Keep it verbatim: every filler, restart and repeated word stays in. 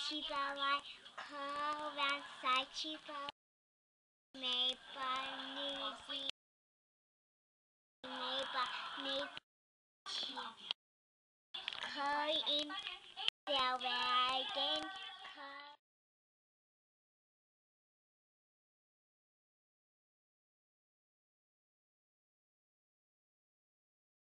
七百万，渴望在七百万，没把女子，没把你起，可以表白